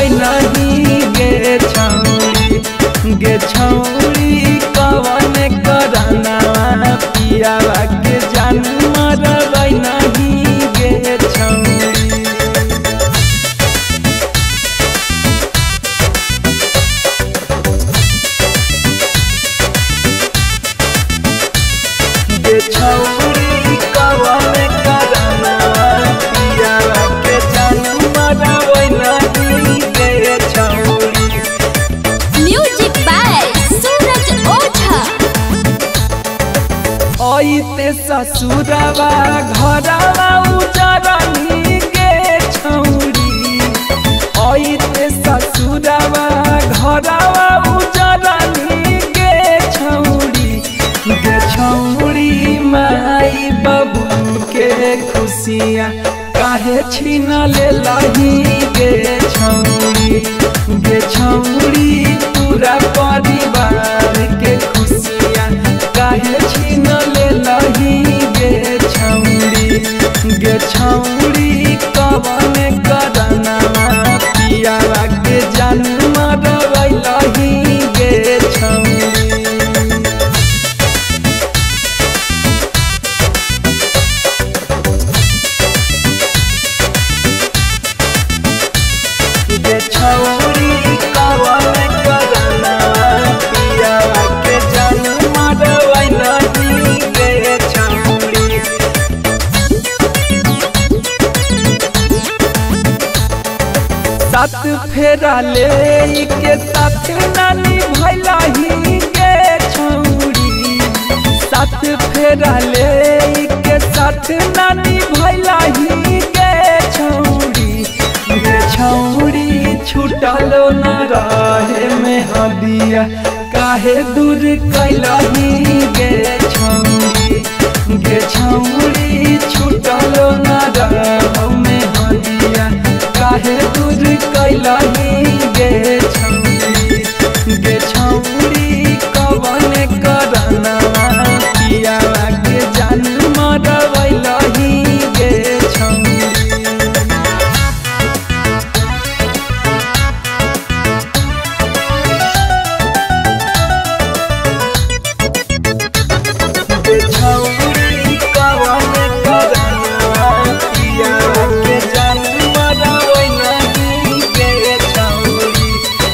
नहीं गे छौरी कवन कराना पियावा के जान मरबै नहीं गे छौरी। गे छौरी कवन कराना पियावा के जान मरबै नहीं गे छौरी। म्यूजिक बाय सूरज ओझा। आइते ससुरवा घरवा उजरनी गे छौरी। आइते ससुरवा घरवा उजरनी गे छौरी। गे छौरी माई बाबू के खुशियाँ काहे छीन लेलही गे छौरी। गे छौरी पूरा परिवार के खुशियाँ काहे छीन लेलही गे छौरी। गे छौरी कवन कराना पियावा के जान मरबै लही गे छौरी। गे छौरी कवन कराना पियावा के जान मरबै नहीं गे छौरी। सात फेरा ले के साथ नानी भैलही गे छौरी। सात फेरा ले के साथ नानी भैलही गे छौरी। गे छौरी छूटलो न रहे में हदिया काहे दूर कैलही गे छौरी। गे छौरी छूटलो न रहे में हदिया काहे दूर कैलही गे छौरी। गे छौरी कवन कराना पियावा के जान मरबै लही गे छौरी। गे छौरी कवन कराना पियावा के जान मरबै नहीं गे छौरी।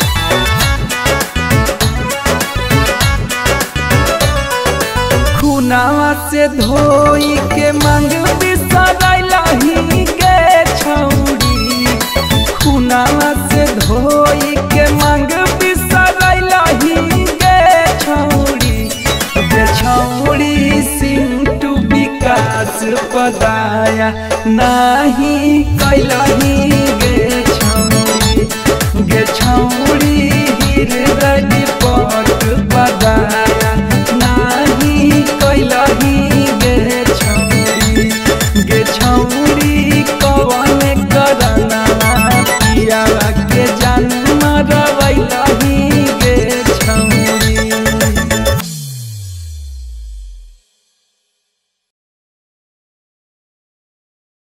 खुनावा से धोई के मांग बिसरैलही गे छौरी। खुनावा से धोई के मांग बिसरैलही गे छौरी। गे छौरी सिंटू विकास पदाया नहीं कैलही गे